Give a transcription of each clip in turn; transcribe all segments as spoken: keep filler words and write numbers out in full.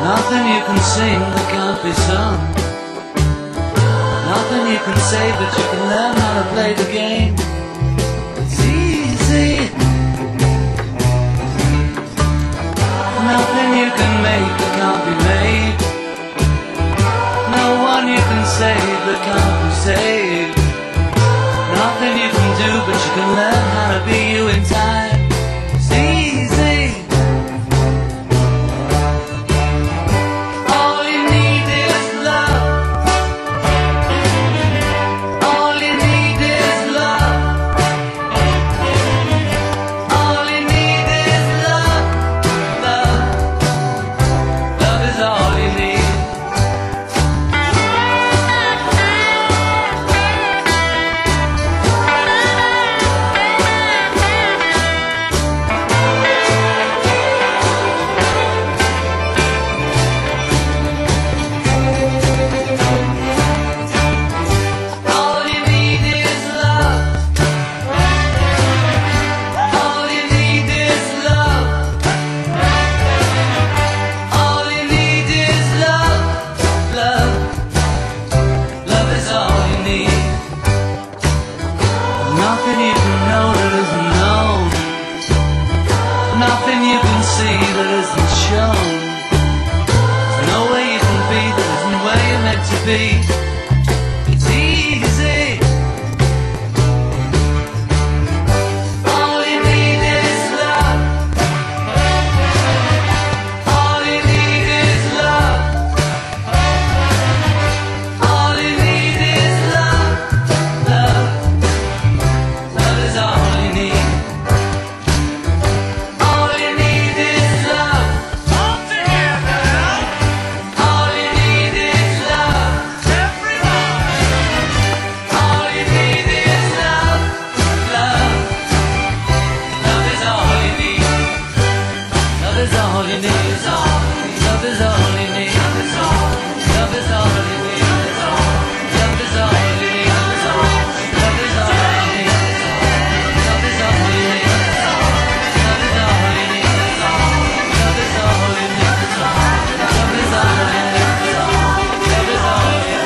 Nothing you can sing that can't be sung. Nothing you can say, but you can learn how to play the game. It's easy. Nothing you can make that can't be made. No one you can save that can't be saved. Nothing you can do, but you can learn how to be you in time. It's easy. All you need is love. All you need is love. All you need is love. Love. Love is all you need. Nothing you can know that isn't known. Nothing you can see that isn't shown. There's no way you can be that isn't where you're meant to be. It's easy. All you need is love. All you need is love. All you need is love. Love. Love is all you need. All you need is love. All together. All you need is love. Everyone. All you need is love. Love. Love is all you need. Love is all you need. Love is all you need. Love is all you need. Love is all you need. Love is all you need. Love is all you need. Love is all you need. Love is all you need. Love is all you need. Love is all you need. Love is all you need.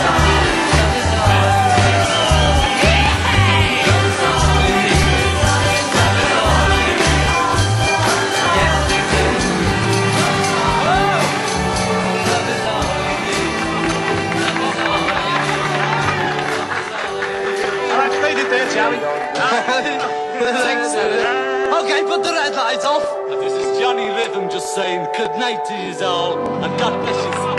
Alright, fade it there, shall we? Okay, put the red lights off. This is Johnny Rhythm just saying good night to you all, and God bless you.